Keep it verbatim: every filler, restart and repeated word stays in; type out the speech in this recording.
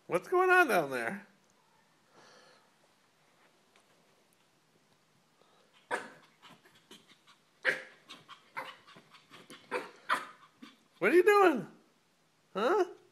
What's going on down there? What are you doing? Huh?